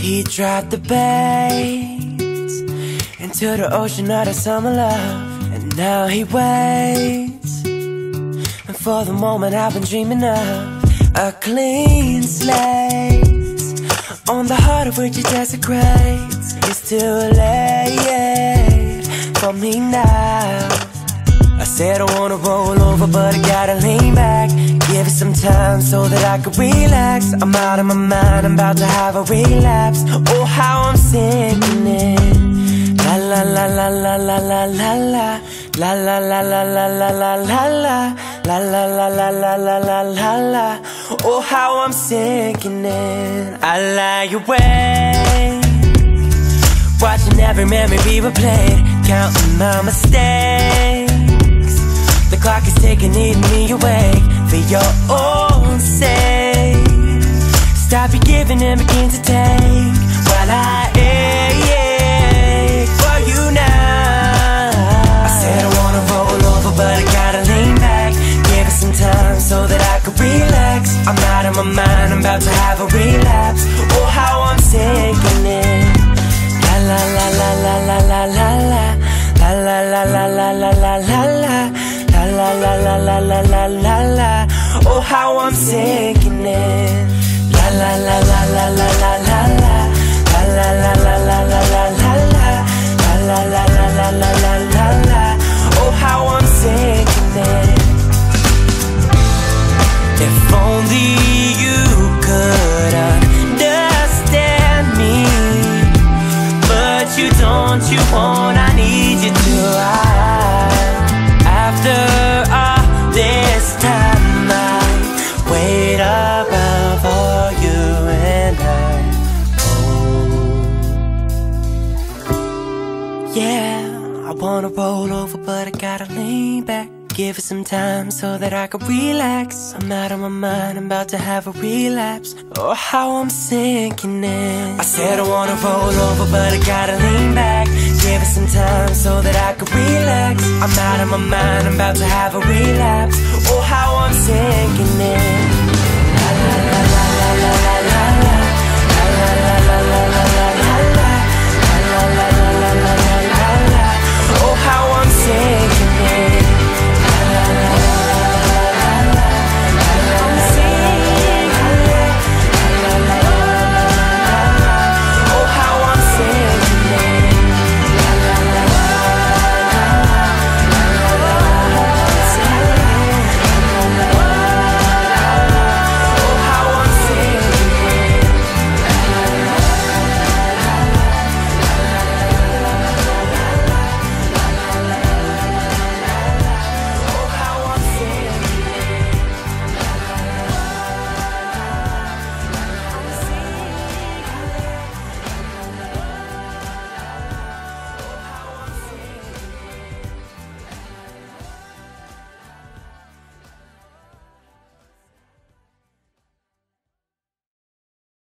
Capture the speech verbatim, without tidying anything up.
He dropped the bass into the ocean of the summer love, and now he waits. And for the moment I've been dreaming of a clean slate on the heart of which it desecrates. It's too late for me now. I said I wanna roll over, but I gotta lean back. Give it some time so that I could relax. I'm out of my mind, I'm about to have a relapse. Oh, how I'm sinking in. La la la la la la la la la. La la la la la la la la la. La la la la la la la la la. Oh, how I'm sinking in. I lie awake, watching every memory be replayed, counting my mistakes. The clock is ticking, needing me awake for your own sake. Stop your giving and begin to take while I ache for you now. I said I wanna roll over, but I gotta lean back. Give it some time so that I could relax. I'm out of my mind, I'm about to have a relapse. Oh, how I'm sinking in. La la la la la la la la la. La la la la la la la la la. La la la la la la la la la. Oh, how I'm sinking in. La la la la la la la la la. La la la la la la la la la. La la la la la la la la la. Oh, how I'm sinking in. If only you could understand me, but you don't, you won't, I need you to. I, after all this time, I wait up for you and I. Oh, yeah, I wanna roll over, but I gotta lean back. Give it some time so that I can relax. I'm out of my mind, I'm about to have a relapse. Oh, how I'm sinking in. I said I wanna roll over, but I gotta lean back. Give it some time so that I can relax. I'm out of my mind, I'm about to have a relapse. Oh, how I'm sinking in. La la la la la la la la. La la la la la la.